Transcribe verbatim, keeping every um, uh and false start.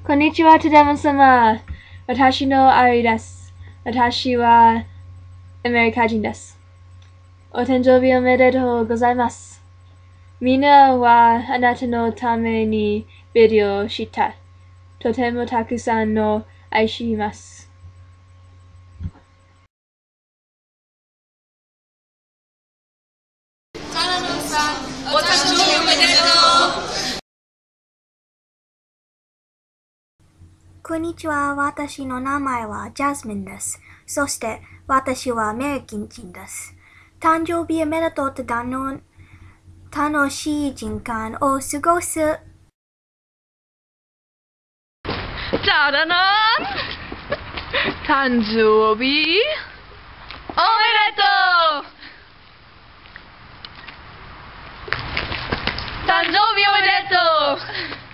こんにちは、Tadanon-sama。私のアリです。私はアメリカ人です。お誕生日おめでとうございます。みんなはあなたのためにビデオをした。とてもたくさんの愛します。 Tadanonさん、お誕生日おめでとう。 こんにちは。私の名前はジャスミンです。そして私はアメリカ人です。誕生日おめでとう。ただの楽しい時間を過ごす。 タダノン誕生日おめでとう。誕生日おめでとう。